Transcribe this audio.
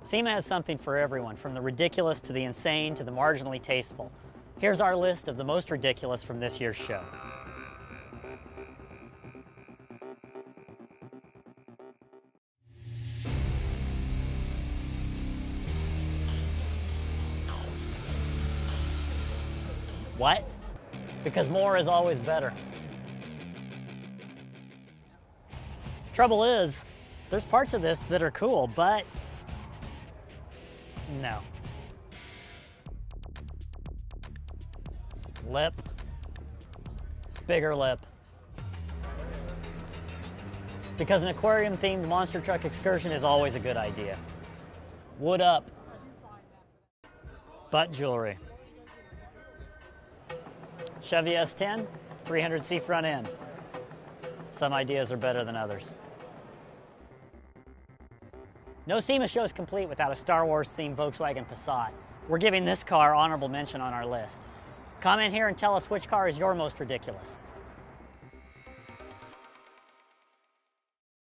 SEMA has something for everyone, from the ridiculous to the insane to the marginally tasteful. Here's our list of the most ridiculous from this year's show. What? Because more is always better. Trouble is, there's parts of this that are cool, but no. Lip. Bigger lip. Because an aquarium-themed monster truck excursion is always a good idea. Wood up. Butt jewelry. Chevy S10, 300C front end. Some ideas are better than others. No SEMA show is complete without a Star Wars-themed Volkswagen Passat. We're giving this car honorable mention on our list. Comment here and tell us which car is your most ridiculous.